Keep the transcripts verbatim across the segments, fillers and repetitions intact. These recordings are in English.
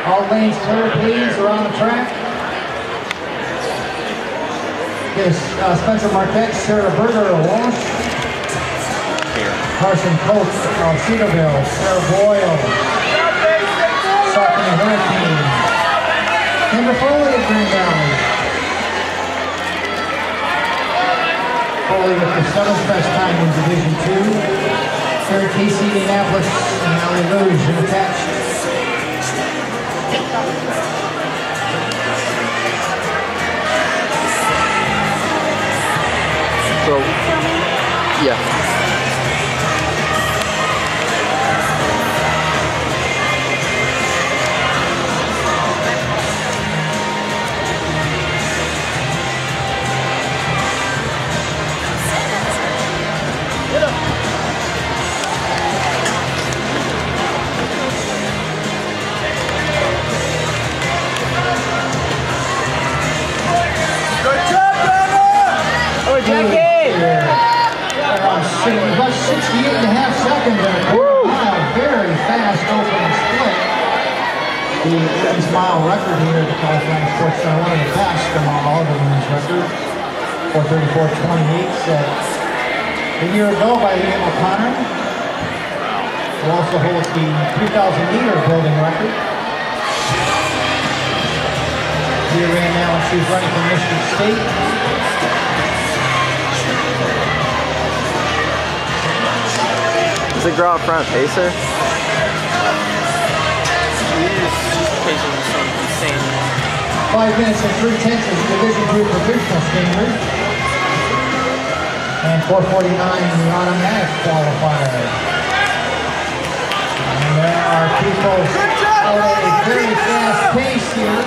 All lanes clear, please, around the track. Yes, uh, Spencer Marquette, Sarah Berger of Walsh. Carson Coates of Cedarville, Sarah Boyle. Saucony Hurricane. Kendra Foley of Green Valley. Foley with the seventh best time in Division two. Sarah Casey, Indianapolis, and Allie Luge in attached. So, yeah. About sixty-eight and a half seconds in a quarter mile. Very fast open split. The men's mile record here at the California Sports Center, one of the best among all of the women's records. four thirty-four twenty-eight set a year ago by Liam O'Connor. Who also holds the three thousand meter building record. She ran now and she's running from Michigan State. Is the girl out front pacer? Five minutes and three tenths is Division two provisional standard. And four forty-nine in the automatic qualifier. And there are people at a very fast pace here.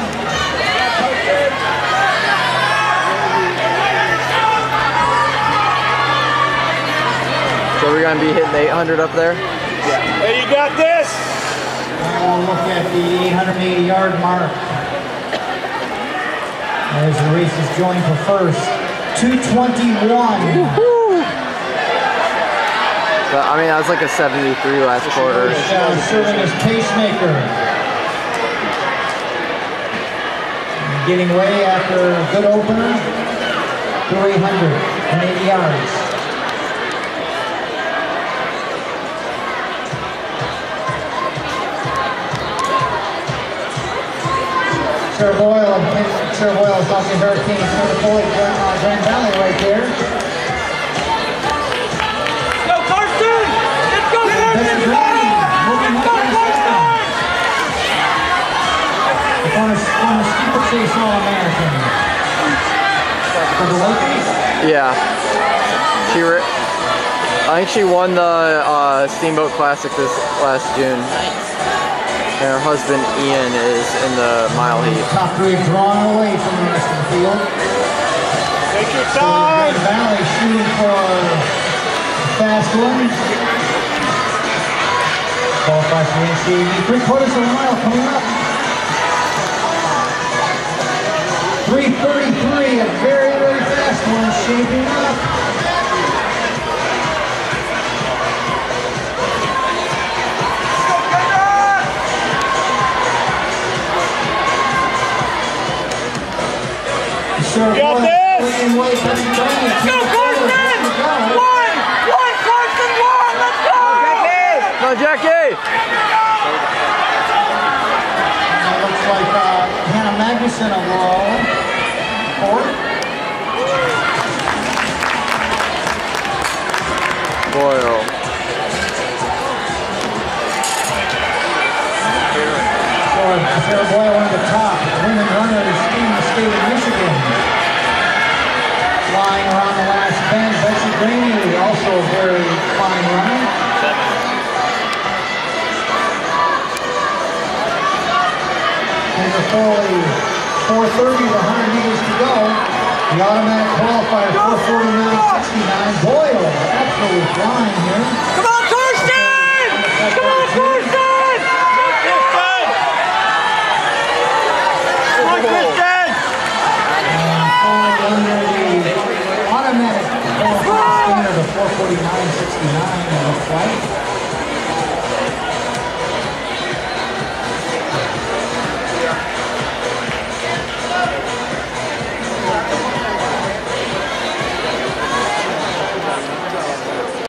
So we're going to be hitting eight hundred up there? Yeah. Hey, you got this! Now we'll look at the eight hundred eighty yard mark. As the race is joined for first. two twenty-one. So, I mean, that was like a seventy-three last quarter. Uh, serving as pacemaker. Getting ready after a good opener. Through eight hundred eighty yards. Sarah Boyle, Sarah Boyle is off the Hurricane, Sarah Boyle, uh, Grand Valley right there. Go Carson! Let's go Carson! Let's go Carson! The former, former steeplechase All-American. For the Lakers? Yeah. She re I think she won the uh, Steamboat Classic this last June. And her husband Ian is in the mile heat. Top three drawn away from the rest of the field. Take your time! Grand Valley shooting for the fast one. Qualifies for the N C A A. Three quarters of a mile coming up. three thirty-three, a very, very fast one shaping up. You got this! Let's go, Carson! One! One, Carson, one! Let's go! Go, Jackie! That looks like uh, Hannah Magnuson of Laurel. Fourth. Boyle. So Sarah Boyle on the top. Women runners in the state of Michigan. Flying around the last bend, Betsy Graney, also a very fine runner. Kendra Foley, four thirty, the one hundred meters to go. The automatic qualifier, four forty-nine sixty-nine. Boyle, absolutely flying here. Come on, Carson! Come on, Carson!